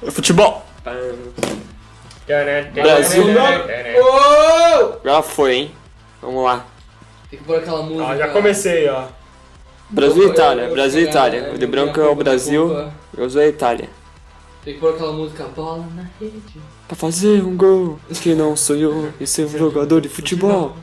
Futebol. Brasil. Já foi, hein? Vamos lá. Tem que pôr aquela música. Ah, já comecei, ó. Brasil e Itália. Brasil e Itália. O de branco é o Brasil. Eu usei a Itália. Tem que pôr aquela música bola na rede. Pra fazer um gol, que não sonhou em ser um jogador de futebol.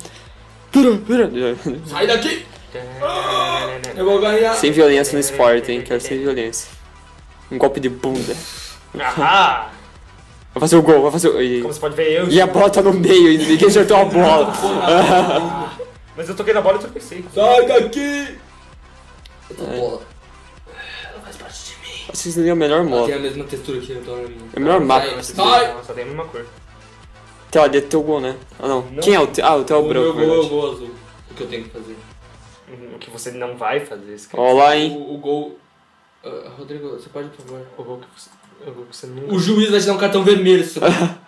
Sai daqui! Eu vou ganhar. Sem violência no esporte, hein? Quero sem violência. Um golpe de bunda. Ah! Vai fazer o gol, vai fazer o... Como você pode ver, eu... E a bola tá no meio, e ninguém acertou a bola. Mas eu toquei na bola e tropecei. Sai daqui! Bola. Ela faz parte de mim. Vocês não é o melhor Ela modo. tem a mesma textura que eu tô na minha. É o melhor mapa. Sai! Só tem a mesma cor. Então, ali é teu gol, né? Ah, não. Quem é o teu? Ah, o teu é o O branco, meu gol é o verdade. gol azul. O que eu tenho que fazer. O que você não vai fazer, esquece. Olá, hein? O gol... Rodrigo, você pode, por favor? O gol que você nunca... O juiz vai te dar um cartão vermelho. Seu...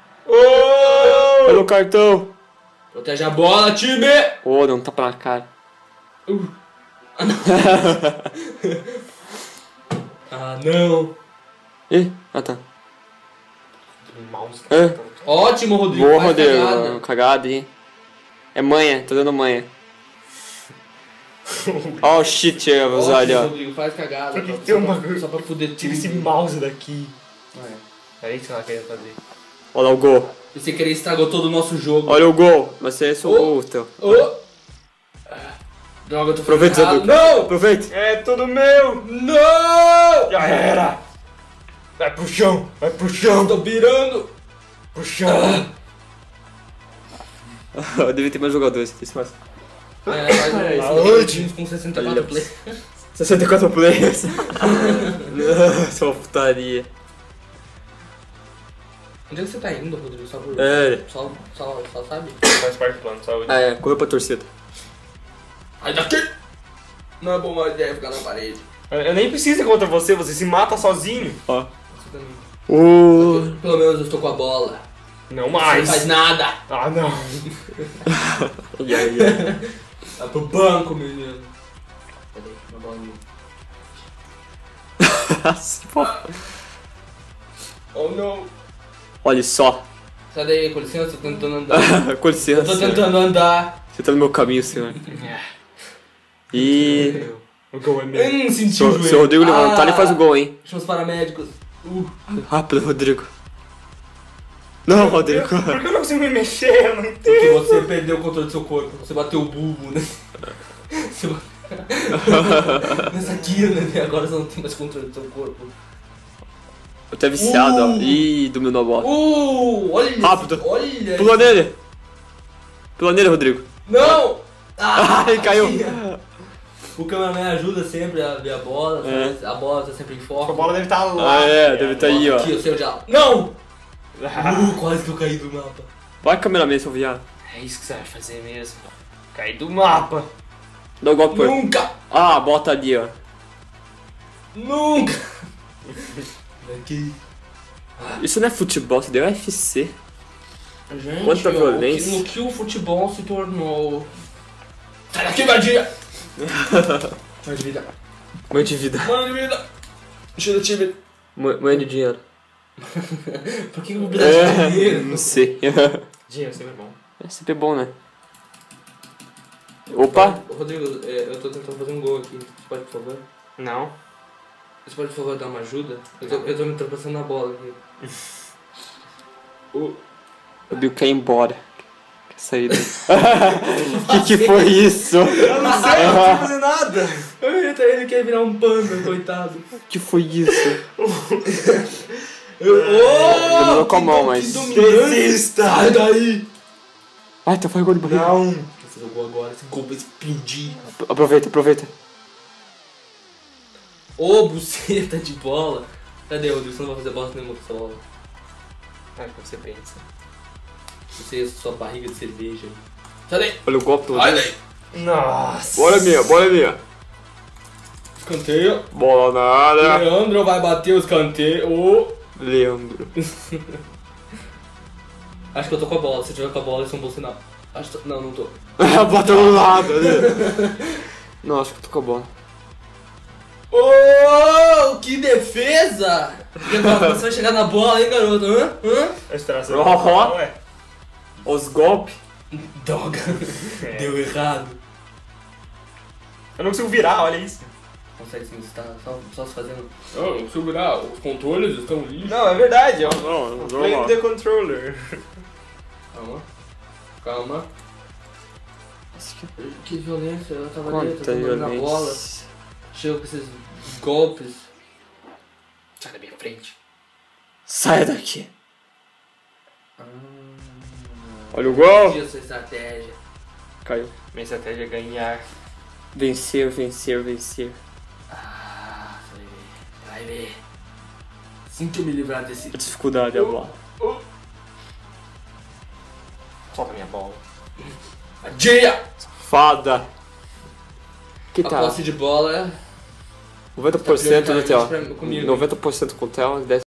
Pelo cartão. Protege a bola, time! Ô, deu um tapa na cara. Ah, não. Ah, não. Ih, ah tá. Mouse. É. Ótimo, Rodrigo. Boa, faz Rodrigo. cagada. Cagada, hein? É manha, tô dando manha. Ó o shit aí, Ótimo, olha, ó. Rodrigo, faz cagada. Por que só- tem só uma- pra- Só pra fuder Tira tudo. esse mouse daqui. É. É isso que ela queria fazer. Olha lá o gol. E sem querer estragou todo o nosso jogo. Olha o gol. Vai ser esse o gol, teu. Ô! Droga, eu tô Aproveita, fazendo Zadu. errado. Não! Aproveita. É tudo meu! Não! Já era! Vai pro chão! Vai pro chão! Tô pirando! Pro chão! Eu devia ter mais jogadores. Esse mais. Aonde? Com 64 play. 64 players. Nossa, uma putaria. Onde é que você tá indo, Rodrigo? Só por... É. Só sabe? Faz parte do plano de saúde. Ah, é. Correu pra torcida. Sai daqui! Não é boa ideia ficar na parede. Eu nem preciso ir contra você, você se mata sozinho. Ó. Você também. O... Pelo menos eu estou com a bola. Não Você mais! não faz nada! Ah, não! E aí? Vai pro banco, menino. Cadê? Uma bola minha. Oh, não. Olha só. Sai daí, com licença, eu tô tentando andar. Com licença. Eu tô tentando andar. Você tá no meu caminho, senhor. E... O gol é meu. Senti o joelho. Se o Rodrigo levantar, ele faz o gol, hein? Chama os paramédicos. Rápido, Rodrigo. Não, Rodrigo. Por que eu não consigo me mexer? Eu não Porque entendo. você perdeu o controle do seu corpo. Você bateu o bulbo, né? Você bateu... Nessa quina, né? Agora você não tem mais controle do seu corpo. Eu tô viciado, ó. Ih, dominou a bola. Olha! Rápido. Olha! Pulou nele. Pulou nele, Rodrigo. Não! Ai, caiu. O cameraman ajuda sempre a ver a bola, É. a bola tá sempre em foco. A bola deve estar lá. Ah, é, deve estar aí, ó. Aqui, eu sei onde ela... Não! Quase que eu caí do mapa. Vai, cameraman, seu viado. É isso que você vai fazer mesmo. Cair do mapa. Dá o golpe por... Nunca! Ah, bota ali, ó. Nunca! Daqui. Isso não é futebol, isso deu UFC. Gente, Quanta ó, violência. no que o futebol se tornou... Sai daqui, vadia! Mãe de vida. Mãe de vida. Mãe de vida! Deixa eu time. Mãe de dinheiro. Por que eu vou precisar de dinheiro? Não sei. Dinheiro sempre é bom. É sempre bom, né? Opa! Rodrigo, eu tô tentando fazer um gol aqui. Você pode, por favor? Não. Você pode, por favor, dar uma ajuda? Eu tô me tropeçando na bola aqui. O Bill quer ir embora. Quer sair daí. que foi isso? Eu não sei, eu não sei fazer nada. Ele quer virar um panda, coitado. Que foi isso? Demorou com a mão, mas... Desista! Sai daí! Ai, tá fazendo gol de barriga. Não. Vou fazer o gol agora, esse gol vai explodir. Aproveita, aproveita. Ô, buceta de bola. Cadê, Rodrigo? Você não vai fazer bosta nenhuma com essa bola. É o que você pensa. Você e a sua barriga de cerveja. Sai daí! Olha o golpe todo. Sai daí! Nossa. Bola minha, bola minha. Escanteio. Bola na área. Leandro vai bater o escanteio. Ô. Leandro. Acho que eu tô com a bola. Se eu tiver com a bola, isso é um bom sinal. Acho que não, não tô. Bateu no lado. Né? Não, acho que eu tô com a bola. Ô! Uou, que defesa! E agora você vai chegar na bola, hein, garoto? Hã? A extração. Ó. Ué. Os golpes. Droga. É. Deu errado. Eu não consigo virar, olha isso. Consegue sim, você tá só se fazendo. Não, não consigo virar. Os controles estão lixos. Não, é verdade. Eu Não, playing the controller. Calma. Calma. Que violência, eu tava ali, eu Quanta tava na bola. violência. Chego com esses golpes. Sai da minha frente. Sai daqui. Olha o gol. Entendi a sua estratégia. Caiu. Minha estratégia é ganhar. Vencer, vencer, vencer. Ah, vai ver. Assim que eu me livrar desse. A dificuldade é a bola. Solta minha bola. Adia! Fada. Que A tá? posse de bola é. 90% do tela. Comigo. 90% com tela, 10%